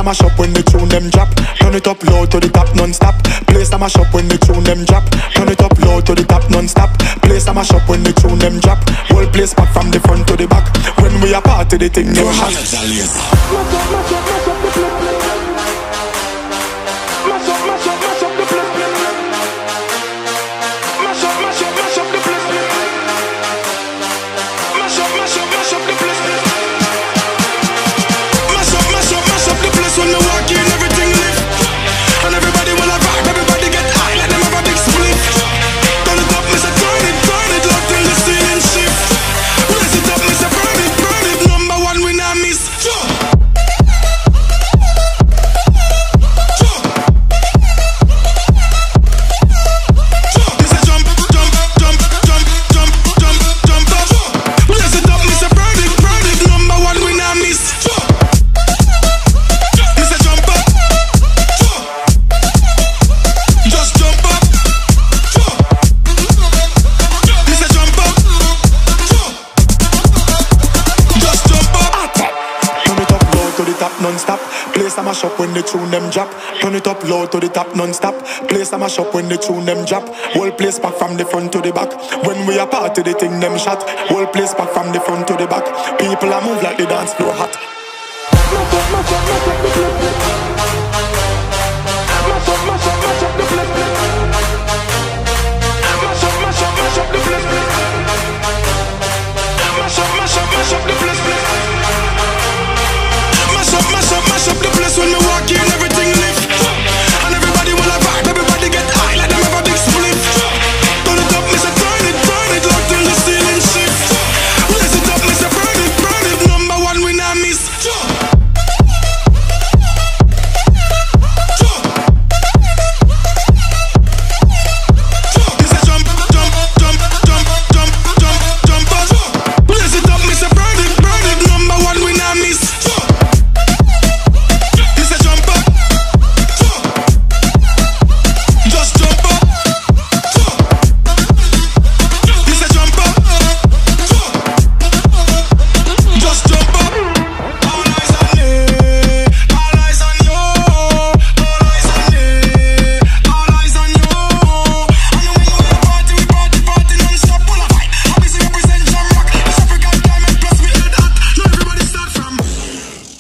a mash up when the tune them drop. Turn it up low to the top non-stop. Place a mash up when the tune them drop. Turn it up low to the top non-stop. Place a mash up when the tune them drop. Whole place back from the front to the back. When we are party the thing them hot. Non-stop, place a mash up when the tune them drop. Turn it up low to the top non-stop. Place a mash up when the tune them drop. Whole place back from the front to the back. When we are party the thing them shot. Whole place back from the front to the back. People a move like the dance floor hot.